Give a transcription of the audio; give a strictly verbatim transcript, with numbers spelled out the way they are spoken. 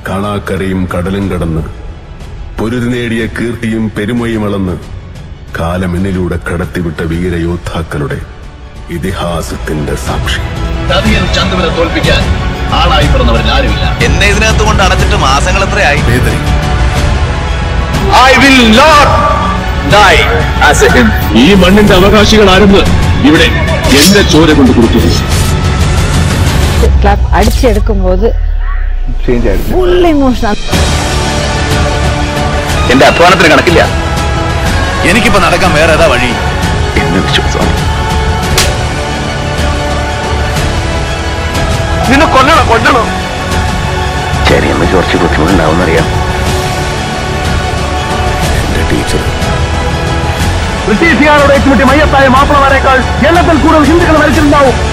കാണാക്കരയും കടലും കടന്ന് പൊരുതി നേടിയ കീർത്തിയും പെരുമയും അളന്ന് കാലമെന്നിലൂടെ കടത്തിവിട്ട വീരയോദ്ധാക്കളുടെ ഇതിഹാസത്തിന്റെ സാക്ഷി. ചതിയൻ ചന്തുവിനെ തോൽപ്പിക്കാൻ ആളായി പിറന്നവരിൽ ആരുമില്ല. എന്നെ ഇതിനകത്ത് കൊണ്ട് അടച്ചിട്ട് മാസങ്ങൾ എത്രയായി? I will not die as a him. ഈ മണ്ണിന്റെ അവകാശികൾ ആരെന്ന് ഇവിടെ എന്റെ ചോര കൊണ്ട് കൊടുത്തു. ക്ലാപ്പ് അടിച്ചെടുക്കുമ്പോൾ ഫുൾ ഇമോഷണൽ. എന്റെ അധ്വാനത്തിന് കണക്കില്ല. എനിക്കിപ്പോ നടക്കാൻ വേറെ ഏതാ വഴി? എന്നെ വിശ്വാസം നിന്നെ കൊല്ലണം കൊല്ലണം. ചെറിയമ്മ കുറച്ച് ബുദ്ധിമുട്ടുണ്ടാവുന്നറിയാം. എന്റെ ടീച്ചർ ബ്രിട്ടീഷുകാരോട് ഏറ്റുമുട്ടി മയ്യത്തായ മാപ്പിളമാരേക്കാൾ എണ്ണത്തിൽ കൂടുതൽ ഹിന്ദുക്കൾ മരിച്ചിട്ടുണ്ടാവും.